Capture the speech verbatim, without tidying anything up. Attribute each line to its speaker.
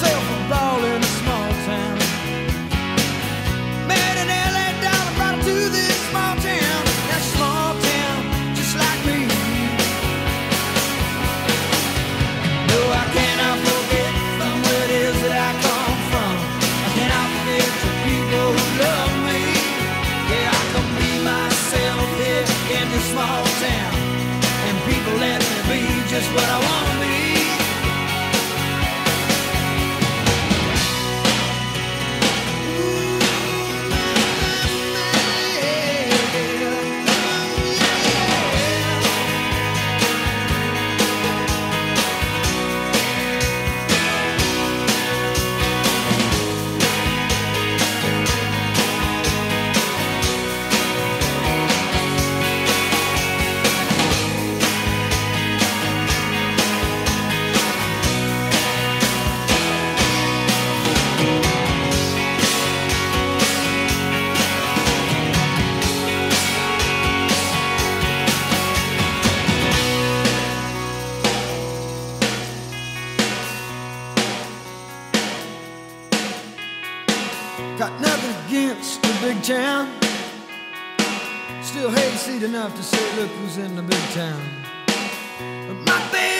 Speaker 1: myself a ball in a small town. Made an L A dollar, brought it to this small town. That small town, just like me. No, I cannot forget from where it is that I come from. I cannot forget the people who love me. Yeah, I can be myself here in this small town, and people let me be just what I want to be. Got nothing against the big town. Still hayseed enough to say, look who's in the big town. But my baby